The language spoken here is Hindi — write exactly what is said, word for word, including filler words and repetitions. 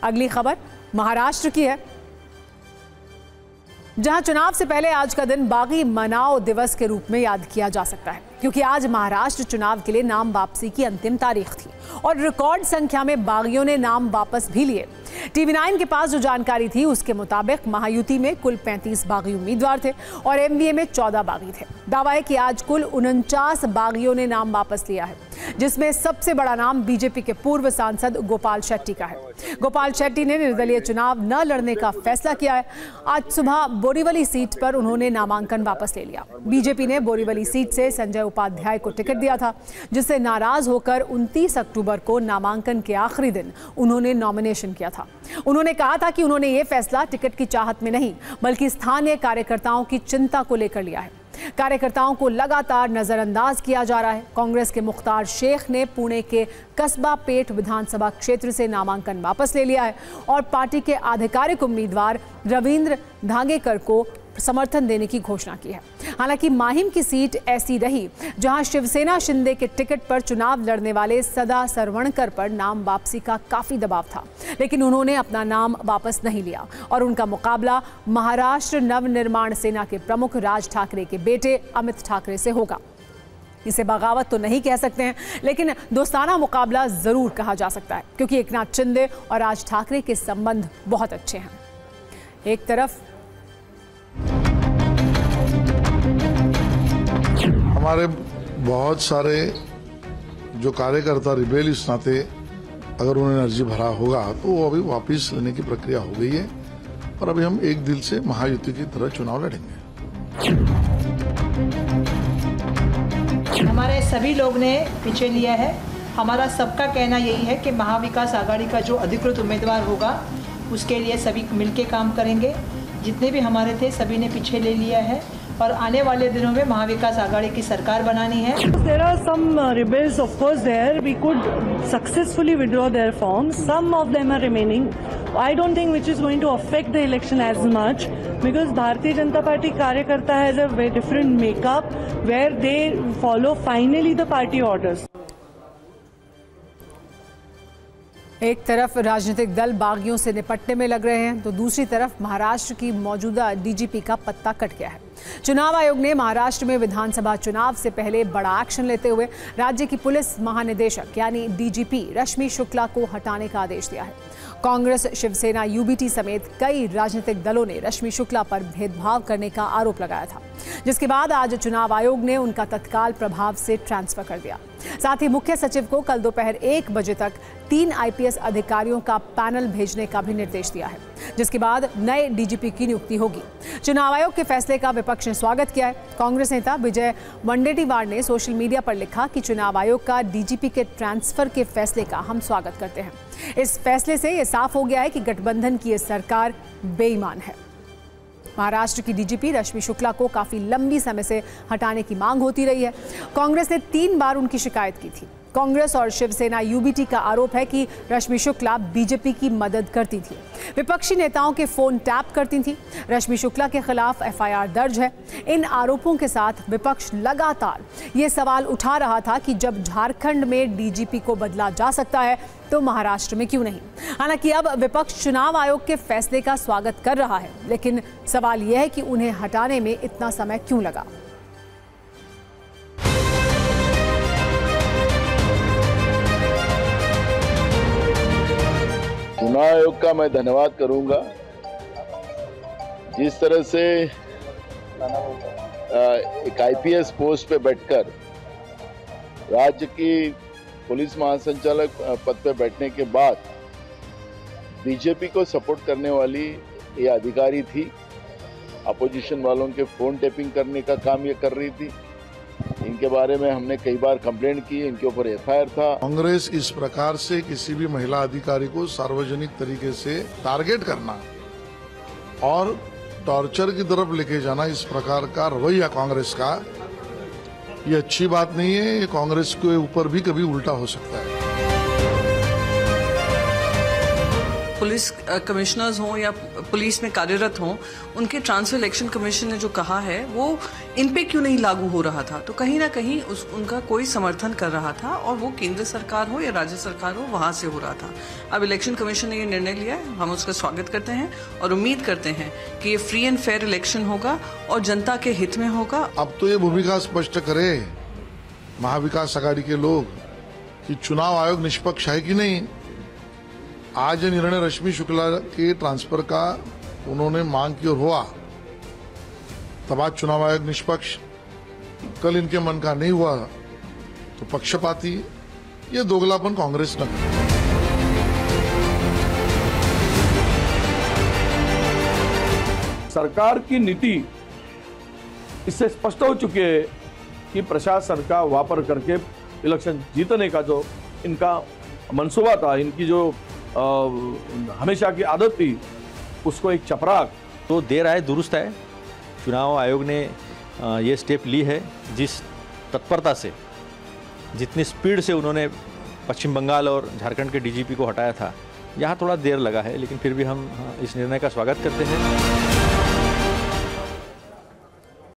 अगली खबर महाराष्ट्र की है, जहां चुनाव से पहले आज का दिन बागी मनाओ दिवस के रूप में याद किया जा सकता है, क्योंकि आज महाराष्ट्र चुनाव के लिए नाम वापसी की अंतिम तारीख थी और रिकॉर्ड संख्या में बागियों ने नाम वापस भी लिए। टीवी नाइन के पास जो जानकारी थी उसके मुताबिक महायुति में कुल पैंतीस बागी उम्मीदवार थे और एमवीए में चौदह बागी थे। दावा है कि आज कुल उनचास बागियों ने नाम वापस लिया है, जिसमें सबसे बड़ा नाम बीजेपी के पूर्व सांसद गोपाल शेट्टी का है। गोपाल शेट्टी ने निर्दलीय चुनाव न लड़ने का फैसला किया है। आज सुबह बोरीवली सीट पर उन्होंने नामांकन वापस ले लिया। बीजेपी ने बोरीवली सीट से संजय उपाध्याय को टिकट दिया था, जिससे नाराज होकर उनतीस अक्टूबर को नामांकन के आखिरी दिन उन्होंने नॉमिनेशन किया था। उन्होंने कहा था कि उन्होंने ये फैसला टिकट की चाहत में नहीं, बल्कि स्थानीय कार्यकर्ताओं की चिंता को लेकर लिया है। कार्यकर्ताओं को लगातार नजरअंदाज किया जा रहा है। कांग्रेस के मुख्तार शेख ने पुणे के कस्बा पेठ विधानसभा क्षेत्र से नामांकन वापस ले लिया है और पार्टी के आधिकारिक उम्मीदवार रविंद्र धांगेकर को समर्थन देने की घोषणा की है। हालांकि माहिम की सीट ऐसी रही जहां शिवसेना शिंदे के टिकट पर चुनाव लड़ने वाले सदा सरवणकर पर नाम वापसी का काफी दबाव था, लेकिन उन्होंने अपना नाम वापस नहीं लिया और उनका मुकाबला महाराष्ट्र नवनिर्माण सेना के प्रमुख राज ठाकरे के बेटे अमित ठाकरे से होगा। इसे बगावत तो नहीं कह सकते हैं, लेकिन दोस्ताना मुकाबला जरूर कहा जा सकता है, क्योंकि एकनाथ शिंदे और राज ठाकरे के संबंध बहुत अच्छे हैं। एक तरफ हमारे बहुत सारे जो कार्यकर्ता रिबेल इस नाते अगर उन्होंने अर्जी भरा होगा तो वो अभी वापस लेने की प्रक्रिया हो गई है और अभी हम एक दिल से महायुति की तरह चुनाव लड़ेंगे। हमारे सभी लोग ने पीछे लिया है। हमारा सबका कहना यही है कि महाविकास आघाड़ी का जो अधिकृत उम्मीदवार होगा उसके लिए सभी मिलके काम करेंगे। जितने भी हमारे थे सभी ने पीछे ले लिया है और आने वाले दिनों में महाविकास आघाड़ी की सरकार बनानी है। There are some uh, rebels, of course. There we could successfully withdraw their forms. Some of them are remaining. I don't think which is going to affect the election as much because Bharatiya Janata Party कार्यकर्ता has a very different makeup where they follow finally the party orders. एक तरफ राजनीतिक दल बागियों से निपटने में लग रहे हैं, तो दूसरी तरफ महाराष्ट्र की मौजूदा डीजीपी का पत्ता कट गया है। चुनाव आयोग ने महाराष्ट्र में विधानसभा चुनाव से पहले बड़ा एक्शन लेते हुए राज्य की पुलिस महानिदेशक यानी डीजीपी रश्मि शुक्ला को हटाने का आदेश दिया है। कांग्रेस, शिवसेना, यूबीटी समेत कई राजनीतिक दलों ने रश्मि शुक्ला पर भेदभाव करने का आरोप लगाया था, जिसके बाद आज चुनाव आयोग ने उनका तत्काल प्रभाव से ट्रांसफर कर दिया। साथ ही मुख्य सचिव को कल दोपहर एक बजे तक तीन आईपीएस अधिकारियों का पैनल भेजने का भी निर्देश दिया है, जिसके बाद नए डीजीपी की नियुक्ति होगी। चुनाव आयोग के फैसले का विपक्ष ने स्वागत किया है। कांग्रेस नेता विजय वडेट्टीवार ने सोशल मीडिया पर लिखा कि चुनाव आयोग का डीजीपी के ट्रांसफर के फैसले का हम स्वागत करते हैं। इस फैसले से यह साफ हो गया है कि गठबंधन की यह सरकार बेईमान है। महाराष्ट्र की डीजीपी रश्मि शुक्ला को काफी लंबी समय से हटाने की मांग होती रही है। कांग्रेस ने तीन बार उनकी शिकायत की थी। कांग्रेस और शिवसेना यूबीटी का आरोप है कि रश्मि शुक्ला बीजेपी की मदद करती थी, विपक्षी नेताओं के फोन टैप करती थी। रश्मि शुक्ला के खिलाफ एफआईआर दर्ज है। इन आरोपों के साथ विपक्ष लगातार ये सवाल उठा रहा था कि जब झारखंड में डीजीपी को बदला जा सकता है तो महाराष्ट्र में क्यों नहीं। हालांकि अब विपक्ष चुनाव आयोग के फैसले का स्वागत कर रहा है, लेकिन सवाल यह है कि उन्हें हटाने में इतना समय क्यों लगा। चुनाव आयोग का मैं धन्यवाद करूंगा। जिस तरह से एक आईपीएस पोस्ट पे बैठकर राज्य की पुलिस महासंचालक पद पे बैठने के बाद बीजेपी को सपोर्ट करने वाली ये अधिकारी थी, अपोजिशन वालों के फोन टैपिंग करने का काम ये कर रही थी। इनके बारे में हमने कई बार कंप्लेंट की, इनके ऊपर एफआईआर था। कांग्रेस इस प्रकार से किसी भी महिला अधिकारी को सार्वजनिक तरीके से टारगेट करना और टॉर्चर की तरफ लेके जाना, इस प्रकार का रवैया कांग्रेस का, ये अच्छी बात नहीं है। ये कांग्रेस के ऊपर भी कभी उल्टा हो सकता है। पुलिस कमिश्नर्स हों या पुलिस में कार्यरत हों, उनके ट्रांसफर इलेक्शन कमीशन ने जो कहा है वो इन पे क्यों नहीं लागू हो रहा था, तो कहीं ना कहीं उस उनका कोई समर्थन कर रहा था, और वो केंद्र सरकार हो या राज्य सरकार हो वहां से हो रहा था। अब इलेक्शन कमीशन ने ये निर्णय लिया है, हम उसका स्वागत करते हैं और उम्मीद करते हैं कि ये फ्री एंड फेयर इलेक्शन होगा और जनता के हित में होगा। अब तो ये भूमिका स्पष्ट करे महाविकास आघाड़ी के लोग कि चुनाव आयोग निष्पक्ष है कि नहीं। आज ये निर्णय रश्मि शुक्ला के ट्रांसफर का उन्होंने मांग की और हुआ, तब आज चुनाव आयोग निष्पक्ष, कल इनके मन का नहीं हुआ तो पक्षपाती, ये दोगलापन कांग्रेस न करे। सरकार की नीति इससे स्पष्ट हो चुकी है कि प्रशासन का वापर करके इलेक्शन जीतने का जो इनका मंसूबा था, इनकी जो आ, हमेशा की आदत थी, उसको एक चपराक तो देर आए दुरुस्त है। चुनाव आयोग ने आ, ये स्टेप ली है, जिस तत्परता से, जितनी स्पीड से उन्होंने पश्चिम बंगाल और झारखंड के डीजीपी को हटाया था, यहाँ थोड़ा देर लगा है, लेकिन फिर भी हम इस निर्णय का स्वागत करते हैं।